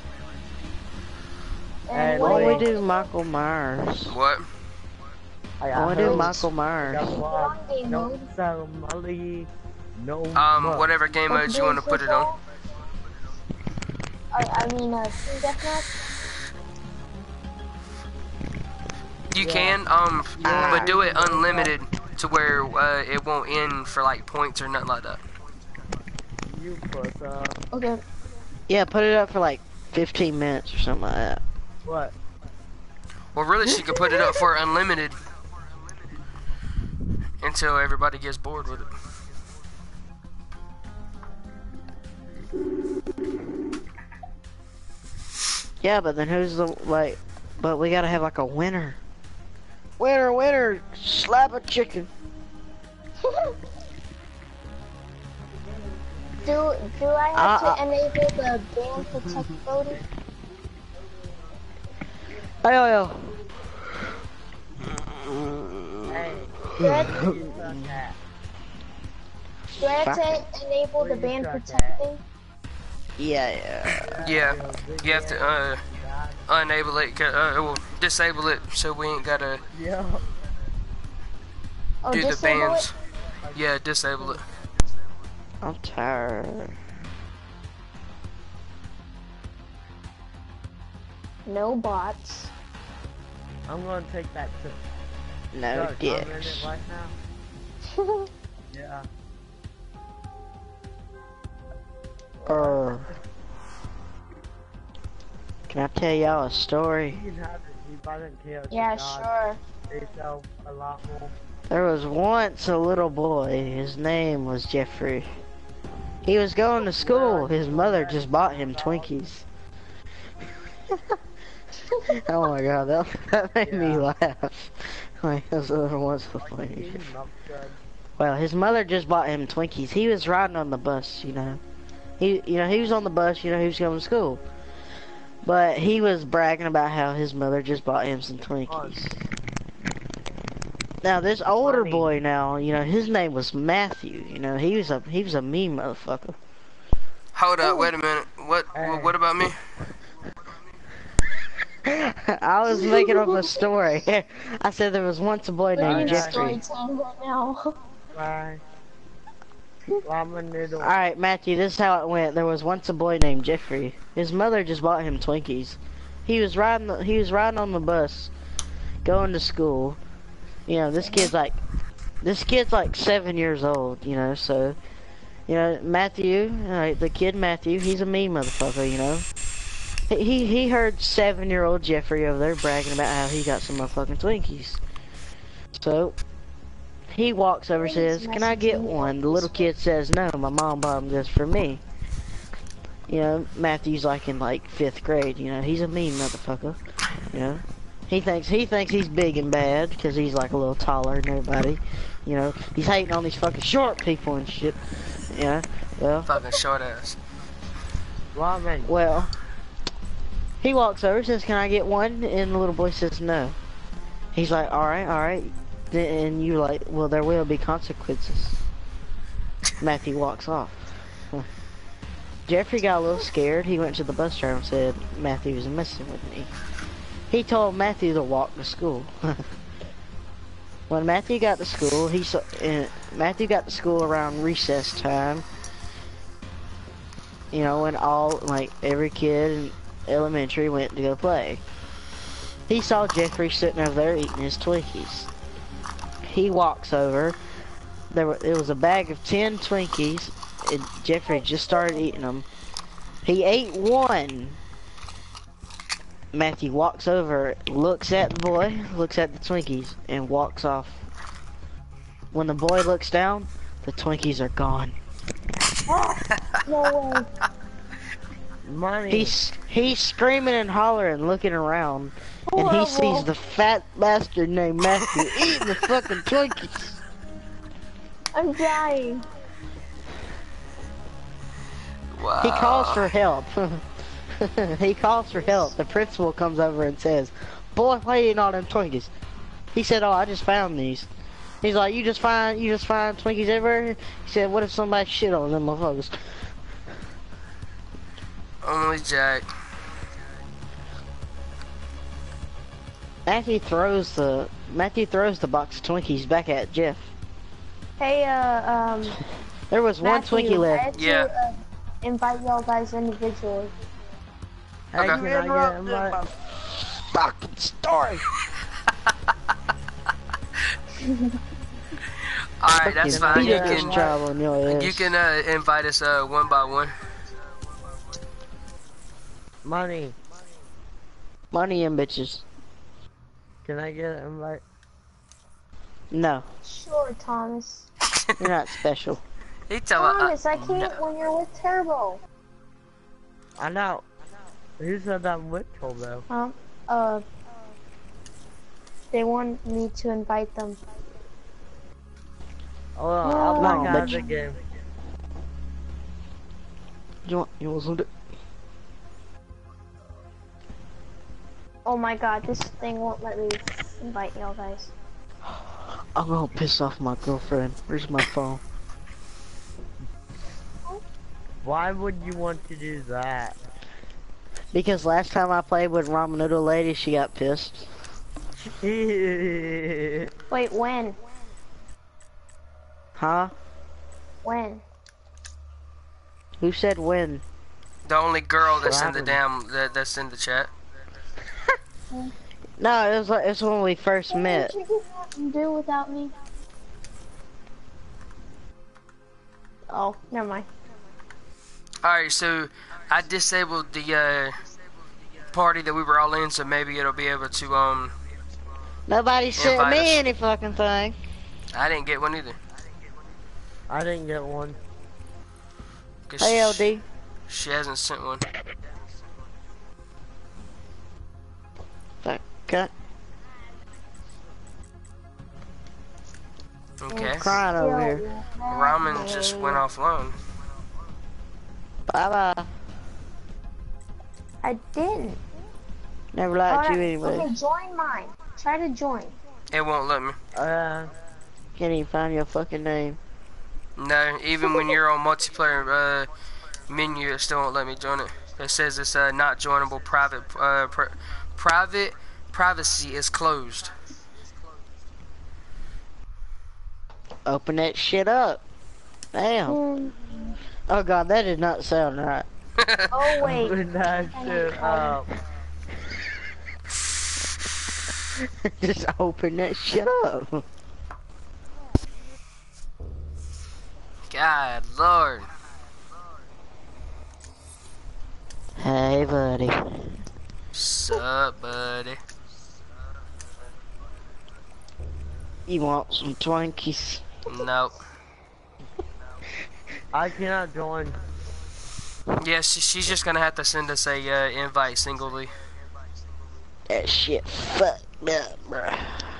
And Why what don't do we you do Michael Myers? What? I want to do Michael Myers. want game No, mode? Somali. No. Whatever game modes you want to put it on. I mean, Team Deathmatch? You can, but do it unlimited to where it won't end for like points or nothing like that. You put Okay. Yeah, put it up for like 15 minutes or something like that. what? Well, really, she could put it up for unlimited until everybody gets bored with it. Yeah, but then who's the, like, but we gotta have like a winner. Winner, winner, slap a chicken. Do I have to enable the ban protect voting? Yo. Hey, Do I have to, you suck at. do I have to enable the ban protecting? Yeah. Yeah, you have to enable it, well, disable it, so we ain't gotta Yeah. Oh, do the disable bans. it? Yeah, disable it. I'm tired. No bots. I'm gonna take that to No I'm in dicks. it right now. Yeah. Can I tell y'all a story? You can have it. You buy them kills. Yeah, sure. They sell a lot more. There was once a little boy. His name was Jeffrey. He was going to school. His mother just bought him Twinkies. Oh my god, that made me laugh. Like, that's once the funny. Well, his mother just bought him Twinkies. He was riding on the bus, you know. He was on the bus, you know, he was going to school. But he was bragging about how his mother just bought him some Twinkies. Now this older boy now, you know, his name was Matthew. You know, he was a mean motherfucker. Hold up, wait a minute. What about me? I was making up a story. I said there was once a boy named Jeffrey. Right now. Bye. Ramen noodle. Alright, Matthew, this is how it went. There was once a boy named Jeffrey. His mother just bought him Twinkies. He was riding on the bus, going to school. You know, this kid's like 7 years old, you know, so, you know, Matthew, the kid Matthew, he's a mean motherfucker, you know. He heard 7-year-old Jeffrey over there bragging about how he got some motherfucking Twinkies. So, he walks over and says, "Can I get one?" The little kid says, "No, my mom bought them just for me." You know, Matthew's like in like 5th grade, you know, he's a mean motherfucker, you know. He thinks he's big and bad because he's like a little taller than everybody. You know, he's hating on these fucking short people and shit. Yeah, well. Fucking short ass. Ramen. Well, he walks over, says, "Can I get one?" And the little boy says, "No." He's like, all right. And you're like, "Well, there will be consequences." Matthew walks off. Jeffrey got a little scared. He went to the bus driver and said, "Matthew was messing with me." He told Matthew to walk to school. When Matthew got to school, Matthew got to school around recess time. You know, when every kid in elementary went to go play. He saw Jeffrey sitting over there eating his Twinkies. He walks over. There was a bag of 10 Twinkies, and Jeffrey just started eating them. He ate one. Matthew walks over, looks at the boy, looks at the Twinkies, and walks off. When the boy looks down, the Twinkies are gone. No way. Money. He's screaming and hollering, looking around, and he sees the fat bastard named Matthew eating the fucking Twinkies. I'm dying. Wow. He calls for help. He calls for help. The principal comes over and says, "Boy, why you eating all them Twinkies?" He said, "Oh, I just found these." He's like, you just find Twinkies everywhere?" He said, "What if somebody shit on them motherfuckers?" Only Jack. Matthew throws the box of Twinkies back at Jeff. Hey, There was one Matthew, Twinkie I left. had to, Yeah. Invite y'all guys individually. Hey, Okay. can I get my... Fucking story. Alright, that's fine. You Peter can job on your ass. invite us one by one. Money. Money and bitches. Can I get an invite? No, Sure, Thomas. you're not special. He tell Thomas, I can't when you're with Turbo. I know. Who said I'm with Turbo? They want me to invite them. Oh, I'll back out of bitch. the game. You want some? Oh my god, this thing won't let me invite y'all guys. I'm gonna piss off my girlfriend. Where's my phone? Why would you want to do that? Because last time I played with Ramen Noodle Lady, she got pissed. Wait, when? Huh? When? Who said when? the only girl that's What in the that's in the chat. No, it was like it's when we first met. What you do without me? Oh, never mind. Alright, so I disabled the party that we were all in, so maybe it'll be able to Nobody sent invite me us. any fucking thing. I didn't get one either. I didn't get one. 'Cause Hey, LD. she hasn't sent one. Fuck. Okay. Okay. Crying over here. Ramen just went offline. Bye bye. I didn't. Never liked you Okay, anyway. join mine. Try to join. It won't let me. Can't even find your fucking name. No, even when you're on multiplayer menu, it still won't let me join it. It says it's not joinable. Private privacy is closed. Open that shit up. Damn. Oh god, that did not sound right. Oh wait. Just open that shit up. God Lord. Hey, buddy. Sup, buddy? You want some Twinkies? Nope. I cannot join. Yeah, she's just gonna have to send us a invite singly. That shit fucked up, bruh.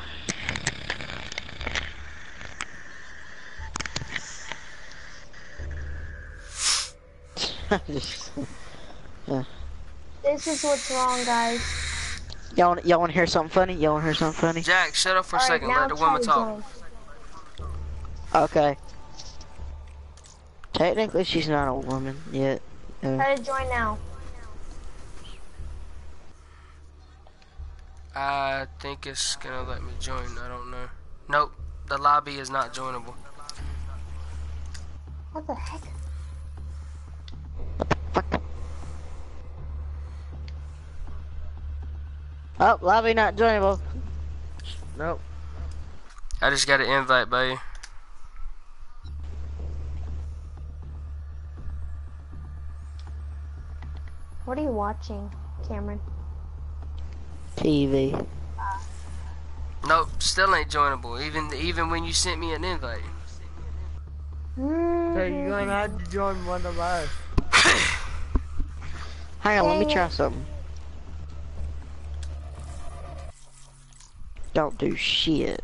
This is what's wrong, guys. Y'all wanna hear something funny? Y'all wanna hear something funny? Jack, shut up for a Alright, second. now Let the woman try to talk. join. Okay. Technically, she's not a woman yet. Try to join now. I think it's gonna let me join. I don't know. Nope. The lobby is not joinable. What the heck? Oh, lobby not joinable. Nope. I just got an invite by you. What are you watching, Cameron? TV. Nope, still ain't joinable. Even when you sent me an invite. So you're gonna have to join one of us. Hang on, let me try something. Don't do shit.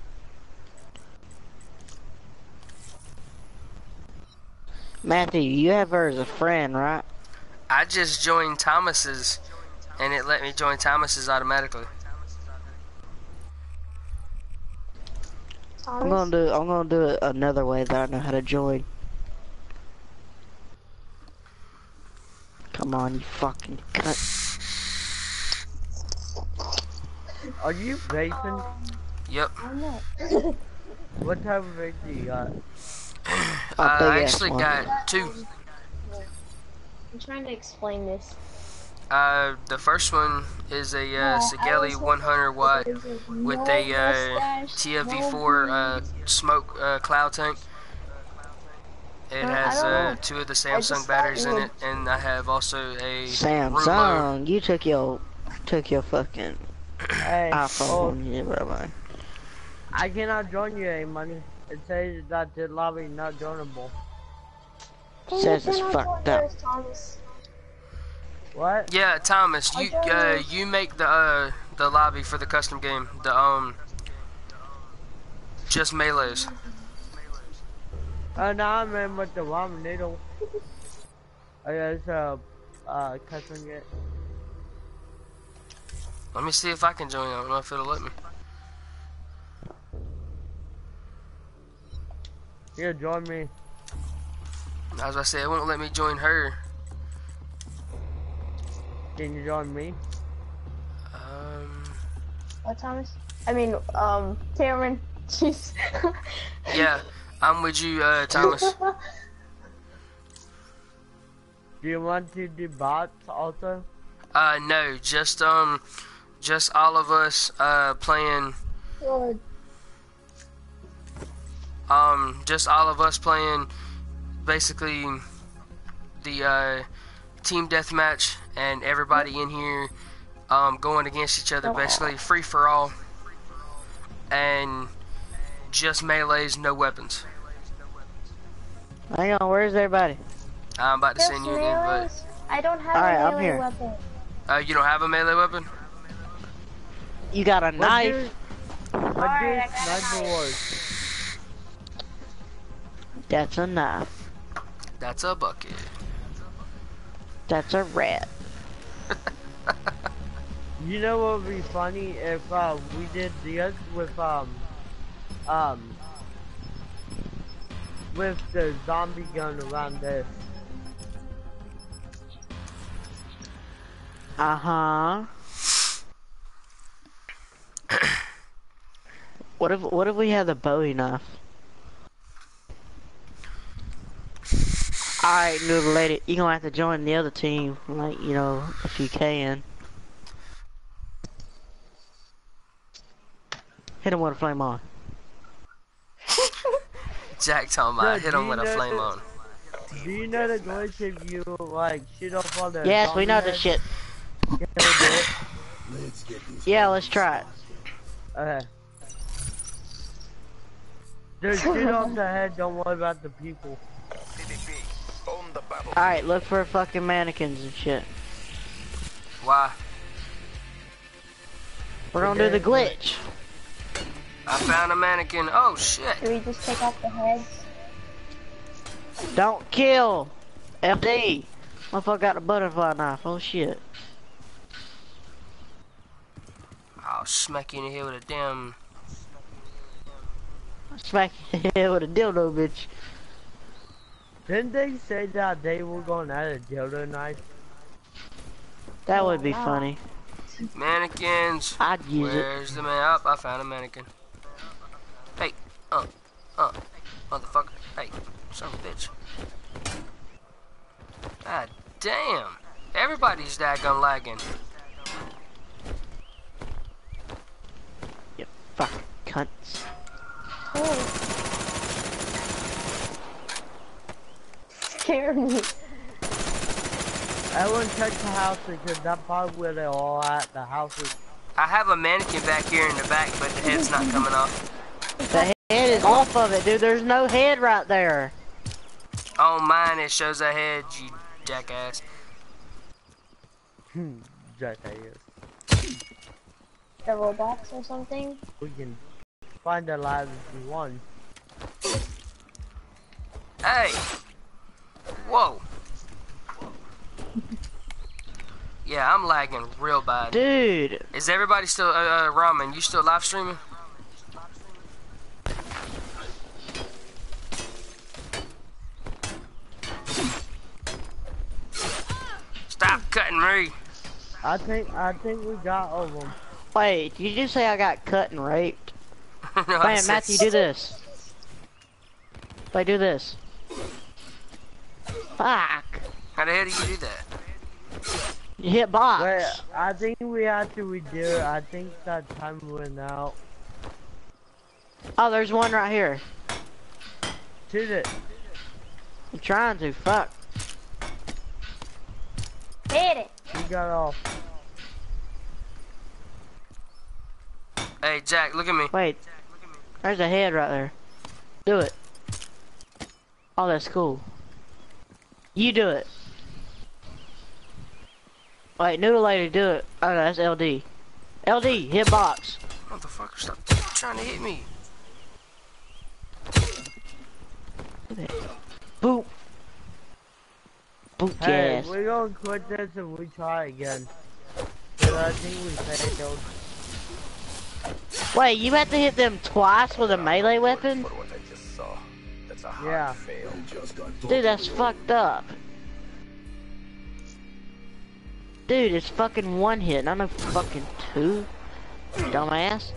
Matthew, you have her as a friend, right? I just joined Thomas's, and it let me join Thomas's automatically. I'm gonna do it another way that I know how to join. Come on, you fucking cunt. Are you vaping? Yep. What type of vape do you got? I actually got two. I'm trying to explain this. The first one is a Sigelli 100 watt with a TFV4 smoke cloud tank. It has two of the Samsung batteries in it, and I have also a Samsung. You took your fucking Hey, iPhone. Yeah, bro. I cannot join you, money. It says that the lobby not joinable. Says it's fucked up. What? Yeah, Thomas, you make the lobby for the custom game. The just melees. Now I'm in with the ramen noodle. I guess custom it. Let me see if I can join. I don't know if it'll let me. Here, join me. As I said, it won't let me join her. Can you join me? What, Thomas? I mean, Cameron. Jeez. Yeah, I'm with you, Thomas. Do you want to do bots also? No, just just all of us playing. Lord. Just all of us playing basically the team deathmatch, and everybody in here going against each other, basically free for all, and just melees, no weapons. Hang on, where's everybody? I'm about to Just send you an melees? invite. I don't have Alright, a I'm melee here. weapon. You don't have a melee weapon? You got a knife? What do Alright, I got a sniper knife. wars? That's a knife. That's a bucket. That's a rat. You know what would be funny if we did this with the zombie gun around this. Uh-huh. What if we had the Bowie knife? Alright, Noodle Lady, you're gonna have to join the other team, like, you know, if you can. Hit him with a flame on. Jack talking about Dude, hit do him you with a know flame that- on. Do you know the glitch if you like shoot off all the Yes, we zombie know the heads? shit. Can we do it? Let's get this. Yeah, let's try it. Okay. Dude, shoot off the head, don't worry about the people. CDP, own the battle. Alright, look for fucking mannequins and shit. Why? We're gonna do the glitch. I found a mannequin. Oh shit. Do we just take off the heads? Don't kill! FD! Motherfucker got a butterfly knife, oh shit. I'll smack you in the head with a damn. Smack your head with a dildo, bitch. Didn't they say that they were gonna add a dildo knife? That would be wow. funny. Mannequins. I'd use it. Where's the man? Oh, I found a mannequin. Hey, motherfucker. Hey, son of a bitch. God damn. Everybody's daggone lagging. You fucking cunts. Oh. Scared me. I wouldn't touch the house because that's probably where they're all at. The houses. I have a mannequin back here in the back, but the head's not coming off. The head is off of it, dude. There's no head right there. On mine, it shows a head, you jackass. Just that is. The Roblox or something? We can find the lives if we want. Hey! Whoa! Yeah, I'm lagging real bad. Dude. Is everybody still, Ramen, you still live streaming? Stop cutting me! I think we got all of them. Wait, did you just say I got cut and raped? No, I Man, said- Matthew, do this. Wait, do this. Fuck. How the hell do you do that? You hit box. Wait, I think we have to redo it. I think that time went out. Oh, there's one right here. Shoot it. I'm trying to. Fuck. Hit it! We got off. Hey, Jack, look at me. Wait. There's a head right there. Do it. Oh, that's cool. You do it. Wait, Noodle Lady, do it. Oh, no, that's LD. LD, hit box. Motherfucker, stop trying to hit me. Boop. Boop Hey, gas. we're gonna quit this and we try again. Cause I think we failed. Wait, you have to hit them twice with a melee weapon? For what I just saw. That's a hard Yeah. fail. Just got Dude, that's fucked up. Dude, it's fucking one hit, not no fucking two. Dumbass.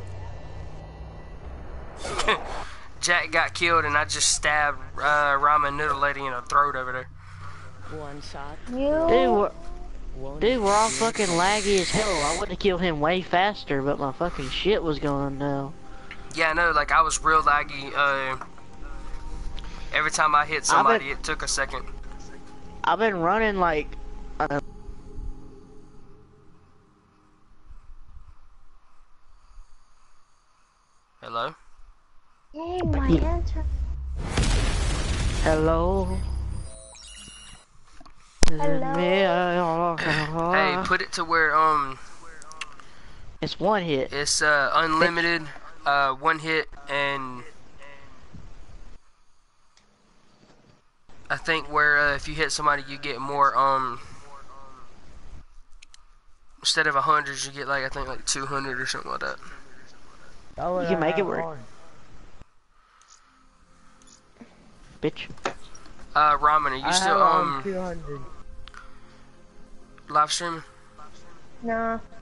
Jack got killed and I just stabbed Ramen Noodle Lady in the throat over there. One shot. You. Dude, Dude, we're all fucking laggy as hell. I would have killed him way faster, but my fucking shit was going down. Yeah, I know, like I was real laggy. Every time I hit somebody, it took a second. I've been running like Hello? Dang, my answer. hello. Hello. Hey, put it to where It's one hit. it's unlimited, one hit, and I think where if you hit somebody, you get more. Instead of 100, you get like I think like 200 or something like that. Oh, You can make it work. Bitch. Ramen, are you still 200. live streaming? Nah.